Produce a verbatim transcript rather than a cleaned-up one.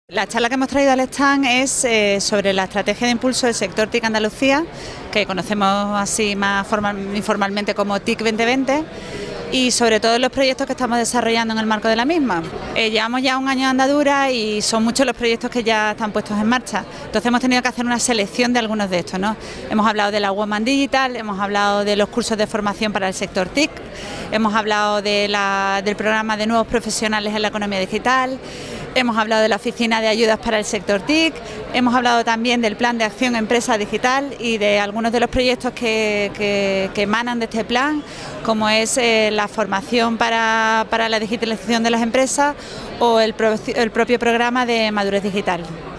La charla que hemos traído al stand es eh, sobre la estrategia de impulso del sector T I C Andalucía, que conocemos así más formal, informalmente como T I C veinte veinte, y sobre todo los proyectos que estamos desarrollando en el marco de la misma. Eh, llevamos ya un año de andadura y son muchos los proyectos que ya están puestos en marcha, entonces hemos tenido que hacer una selección de algunos de estos, ¿no? Hemos hablado de la Woman Digital, hemos hablado de los cursos de formación para el sector T I C, hemos hablado de la, del programa de nuevos profesionales en la economía digital. Hemos hablado de la Oficina de Ayudas para el Sector T I C, hemos hablado también del Plan de Acción Empresa Digital y de algunos de los proyectos que, que, que emanan de este plan, como es eh, la formación para, para la digitalización de las empresas o el, pro, el propio programa de madurez digital.